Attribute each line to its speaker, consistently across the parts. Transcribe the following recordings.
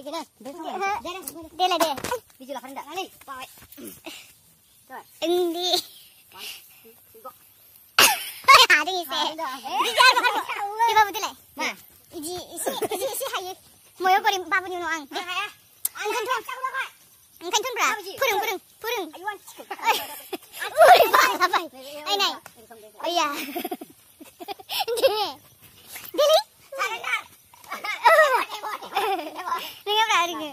Speaker 1: Dia lah dia.
Speaker 2: Biji lah rendah. Kali. Baik.
Speaker 1: Ini. Ada isi. Iba betul lah.
Speaker 2: Nah,
Speaker 1: isi hayu. Moyo kori babu ni noang. Engkan tuh berapa? Purung.
Speaker 2: ayuan.
Speaker 1: Apa? Ay nay. Oh iya. Dili. Dengar berapa ni?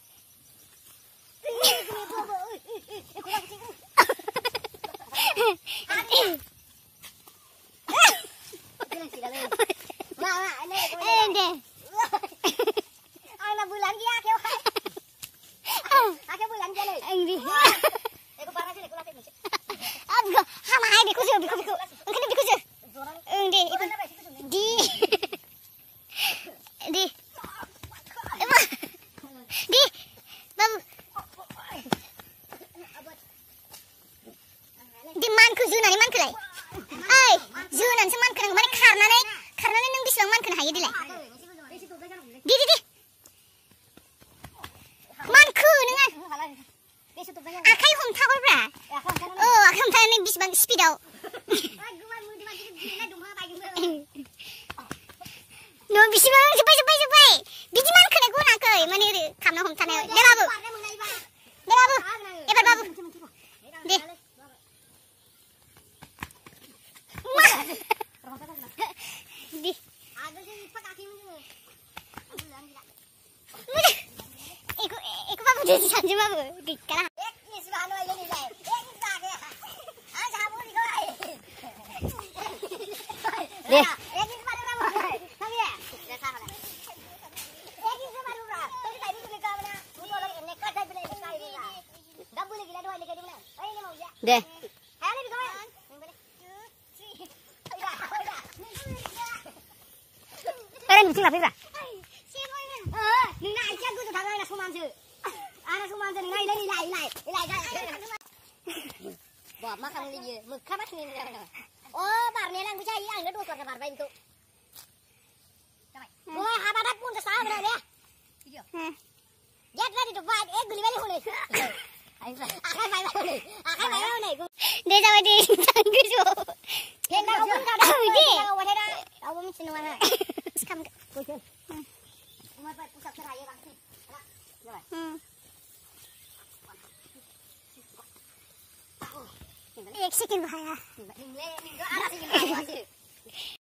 Speaker 2: Anak bulan dia kau. Aku bulan dia le.
Speaker 1: Angry.
Speaker 2: Aku parah sih aku latih.
Speaker 1: Abgo, hama hai biku. Engkan biku. Di. Babu. Di manku zunan man kelai. Ay, zunan seman kena kemarin karena neng bisang man kena hayu dilai. Di. Manku nengan. Akai hom takol bra. Oh, akai hom takol neng bisang speed out. No bisang cepai. Biji man kena guna kai. Mani kamna hom tanai. De babu. Ebar babu. Di. Di. Iku babu jadi sanju babu. Kala.
Speaker 2: Deh. Deh. Kalian mesti lapis lah. Nina aja gue tuh tangan anak sumanju. Anak sumanju ngai lai. Bawa makan dia. Muka macam ni. Oh, barnya lang gue cari ang dua kota barba itu. Boy, habadat pun tersalah berada. Get ready to fight. Guli balik hule. Akan main hule.
Speaker 1: Dia sama di tanggu jo.
Speaker 2: Hendak kau pun kau dah. Kau wadah dah. Kau mesti nuan.
Speaker 1: Skam.
Speaker 2: Umar pusat seraya bang.
Speaker 1: Ek second bahaya.
Speaker 2: Ini arah sini.